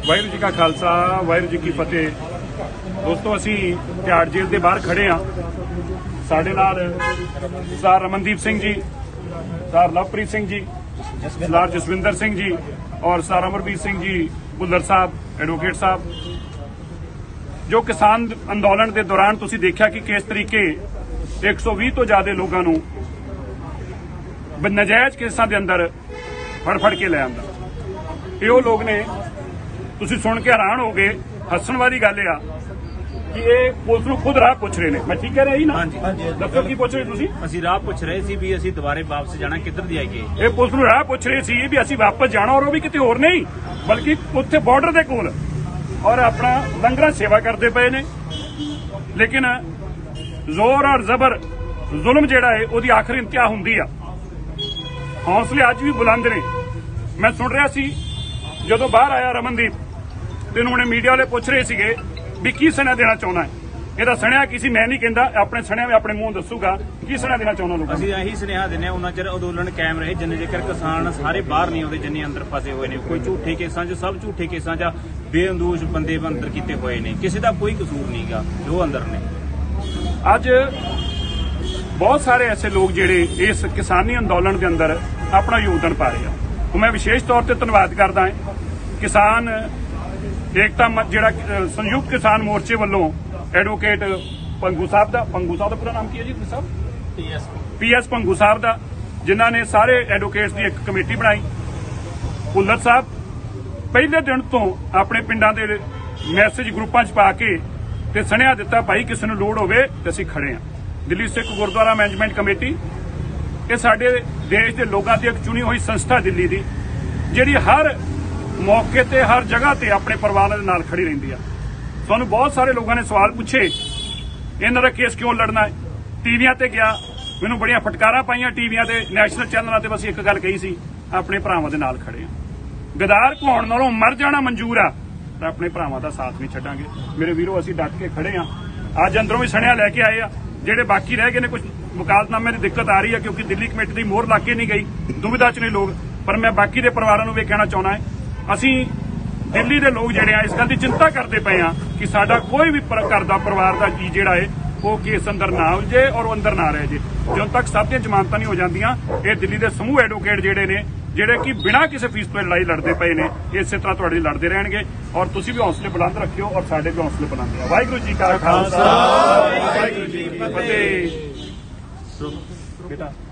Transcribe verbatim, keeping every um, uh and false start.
वाहिगुरू जी का खालसा वाहिगुरू जी की फतेह। दोस्तों असी तिहाड़ जेल के बाहर खड़े हाँ। साडे नाल सरदार रमनदीप सिंह जी, सरदार लवप्रीत सिंह जी, सरदार जसविंदर सिंह जी और सरदार अमरवीर सिंह जी भुल्लर साहब, एडवोकेट साहब। जो किसान अंदोलन के दौरान तुसी देखा कि किस तरीके एक सौ भी तो ज्यादा लोगों नूं नजायज केसां दे अंदर फड़ फड़ के लै आंदा। ये वो लोग ने तुसी सुन के हैरान हो गए। हसन वाली गल आ कि ये पुलिस नूं खुद राह पुछ रहे ने। मैं ठीक कह रहा ही ना? दसो की पुछ रहे तुसी? ਅਸੀਂ ਰਾਹ ਪੁੱਛ ਰਹੇ ਸੀ ਵੀ ਅਸੀਂ ਦੁਬਾਰੇ ਵਾਪਸ ਜਾਣਾ, किधर ਦੀ आईए? ये पुलिस नूं राह पुछ रहे सी भी असीं वापस जाना, और वो भी किते होर नहीं बल्कि उत्थे बॉर्डर दे कोल, और अपना लंगर सेवा करते पे ने। लेकिन जोर और जबर जुल्म जिहड़ा है उहदी आखिर इंतहा हुंदी आ। हौसले अज भी बुलंद ने। मैं सुन रहा सी जदों बाहर आया रमनदीप ते उन्होंने मीडिया वाले पुछ रहे सीगे भी की सनेहा देना चाहना है। ਇਹਦਾ ਸੁਣਿਆ ਕਿਸੇ मैं नहीं कहता, अपने सुनिया में अपने मूंह दसूगा की सुनिया देना चाहना लोग। ਅਸੀਂ ਇਹੀ ਸੁਨੇਹਾ ਦਿੰਦੇ ਹਾਂ ਉਹਨਾਂ ਚਿਰ ਅੰਦੋਲਨ ਕਾਇਮ ਰਹੇ ਜਿੰਨੇ ਜੇਕਰ ਕਿਸਾਨ ਸਾਰੇ ਬਾਹਰ ਨਹੀਂ ਆਉਂਦੇ, ਜਿੰਨੇ ਅੰਦਰ ਫਸੇ ਹੋਏ ਨੇ। ਕੋਈ ਝੂਠੇ ਕੇਸਾਂ 'ਚ, ਸਭ ਝੂਠੇ ਕੇਸਾਂ 'ਚ ਬੇਅੰਦੋਸ਼ ਬੰਦੇ ਅੰਦਰ ਕੀਤੇ ਹੋਏ ਨੇ। ਕਿਸੇ ਦਾ ਕੋਈ ਕਸੂਰ ਨਹੀਂਗਾ ਜੋ ਅੰਦਰ ਨੇ। ਅੱਜ बहुत सारे ऐसे लोग जिहड़े इस किसानी अंदोलन के अंदर अपना योगदान पा रहे हैं। तो मैं विशेष तौर पर धन्यवाद करदा है किसान एकता जिहड़ा संयुक्त किसान मोर्चे वालों एडवोकेट पंगू साहब का, पंगू साहब का पूरा नाम की है जी साहब? P S P S Pangu साहब का, जिन्हों ने सारे एडवोकेट्स की एक कमेटी बनाई। भुल्लर साहब पहले दिन तो अपने पिंडां दे मैसेज ग्रुपां च पा के ते सुनेहा दिता भाई किसी नूं लोड़ होवे ते असीं खड़े हाँ। दिल्ली सिख गुरुद्वारा मैनेजमेंट कमेटी ये साडे देश के लोगों की एक चुनी हुई संस्था दिल्ली की, जिहड़ी हर मौके ते हर जगह ते अपने परिवार के नाल खड़ी रहिंदी है। तुहानूं बहुत सारे लोगों ने सवाल पूछे इन्हां दा केस क्यों लड़ना है। टीवियां ते गया, मैनूं बड़ियां फटकारां पाईयां टीवियां ते नैशनल चैनलों ते। बस एक गल कही सी, अपने भरावां दे नाल खड़े आ। गदार होण नालों मर जाना मंजूर आ, पर अपने भरावां दा साथ नहीं छड्डांगे। मेरे वीरों असीं डट के खड़े आ। अज अंदरों भी सुनिया लैके आए आ, ਜਿਹੜੇ बाकी रह गए ने कुछ मुकालतनामे की दिक्कत आ रही है क्योंकि दिल्ली कमेटी की मोहर ला के नहीं गई, दुविधा च ने लोग। पर मैं बाकी के परिवारों को भी कहना चाहना है असी दिल्ली के लोग जिहड़े इस गल की चिंता करते पे हैं कि साडा कोई भी घर का परिवार का जी जिहड़ा है वो केस अंदर ना उलझे और वो अंदर ना रह जाए। जो तक सब दी जमानत नहीं हो जांदियां, ये दिल्ली के समूह एडवोकेट जिहड़े ने जिहड़े कि बिना किसी फीस तो लड़ाई लड़ते पे ने, इस तरह तुहाडी लड़ते रहेंगे। और तुसीं भी हौसले बुलंद रखियो और साडे भी हौसले बुलंद है। वाहिगुरू जी का खालसा वाहिगुरू जी की फतेह। बेटा